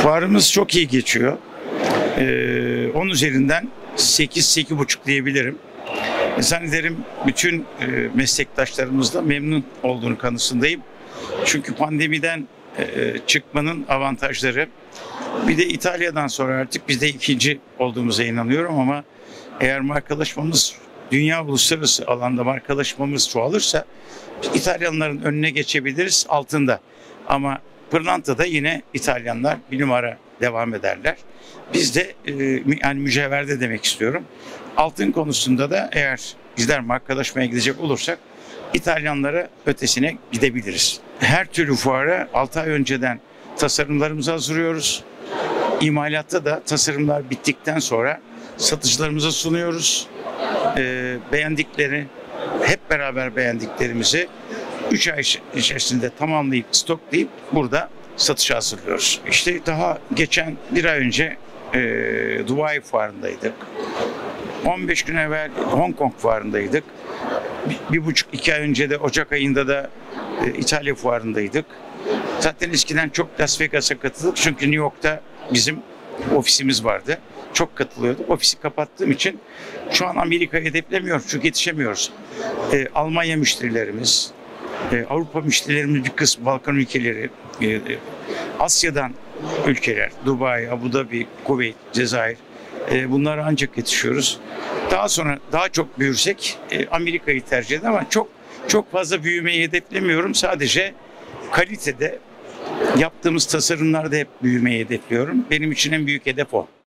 Fuarımız çok iyi geçiyor. 10 üzerinden 8-8,5 diyebilirim. Zannederim bütün meslektaşlarımız da memnun olduğunu kanısındayım. Çünkü pandemiden çıkmanın avantajları. Bir de İtalya'dan sonra artık biz de ikinci olduğumuza inanıyorum ama eğer markalaşmamız dünya uluslararası alanda markalaşmamız çoğalırsa İtalyanların önüne geçebiliriz altında. Ama pırlantada yine İtalyanlar bir numara devam ederler. Biz de yani mücevherde demek istiyorum. Altın konusunda da eğer bizler markalaşmaya gidecek olursak İtalyanlara ötesine gidebiliriz. Her türlü fuara 6 ay önceden tasarımlarımızı hazırlıyoruz. İmalatta da tasarımlar bittikten sonra satıcılarımıza sunuyoruz. Beğendikleri, hep beraber beğendiklerimizi 3 ay içerisinde tamamlayıp stoklayıp burada satışa hazırlıyoruz. İşte daha geçen bir ay önce Dubai fuarındaydık. 15 gün evvel Hong Kong fuarındaydık. 1,5-2 ay önce de Ocak ayında da İtalya fuarındaydık. Zaten eskiden çok Las Vegas'a katıldık çünkü New York'ta bizim ofisimiz vardı. Çok katılıyorduk. Ofisi kapattığım için şu an Amerika'yı hedeflemiyoruz çünkü yetişemiyoruz. Almanya müşterilerimiz, Avrupa müşterilerimiz bir kısmı, Balkan ülkeleri, Asya'dan ülkeler, Dubai, Abu Dhabi, Kuveyt, Cezayir, bunlara ancak yetişiyoruz. Daha sonra daha çok büyürsek Amerika'yı tercih eder ama çok fazla büyümeyi hedeflemiyorum. Sadece kalitede yaptığımız tasarımlarda hep büyümeyi hedefliyorum. Benim için en büyük hedef o.